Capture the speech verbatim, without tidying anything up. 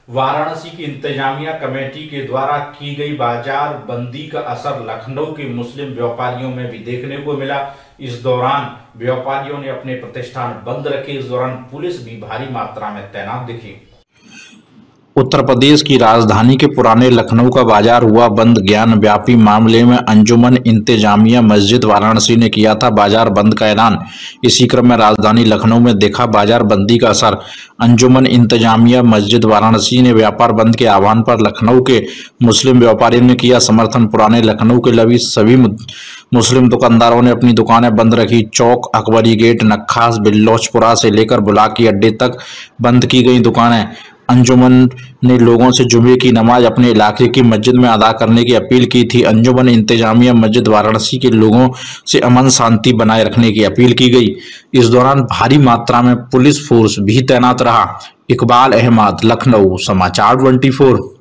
वाराणसी की इंतजामिया कमेटी के द्वारा की गई बाजार बंदी का असर लखनऊ के मुस्लिम व्यापारियों में भी देखने को मिला। इस दौरान व्यापारियों ने अपने प्रतिष्ठान बंद रखे। इस दौरान पुलिस भी भारी मात्रा में तैनात दिखी। उत्तर प्रदेश की राजधानी के पुराने लखनऊ का बाजार हुआ बंद। ज्ञान व्यापी मामले में अंजुमन इंतजामिया मस्जिद वाराणसी ने किया था बाजार बंद का ऐलान। इसी क्रम में राजधानी लखनऊ में देखा बाजार बंदी का असर। अंजुमन इंतजामिया मस्जिद वाराणसी ने व्यापार बंद के आह्वान पर लखनऊ के मुस्लिम व्यापारियों ने किया समर्थन। पुराने लखनऊ के लवी सभी मुस्लिम दुकानदारों ने अपनी दुकानें बंद रखी। चौक, अकबरी गेट, नक्खास, बिल्लौचपुरा से लेकर बुलाकी अड्डे तक बंद की गई दुकानें। अंजुमन ने लोगों से जुमे की नमाज अपने इलाके की मस्जिद में अदा करने की अपील की थी। अंजुमन इंतजामिया मस्जिद वाराणसी के लोगों से अमन शांति बनाए रखने की अपील की गई। इस दौरान भारी मात्रा में पुलिस फोर्स भी तैनात रहा। इकबाल अहमद, लखनऊ, समाचार चौबीस।